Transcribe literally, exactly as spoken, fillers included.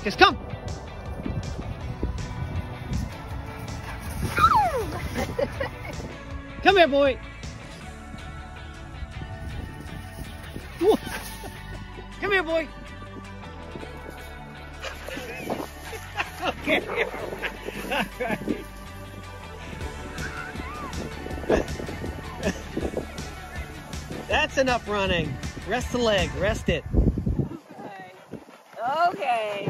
Marcus, come. Come here, boy. Come here, boy. Okay. All right. That's enough running. Rest the leg. Rest it. Okay. Okay.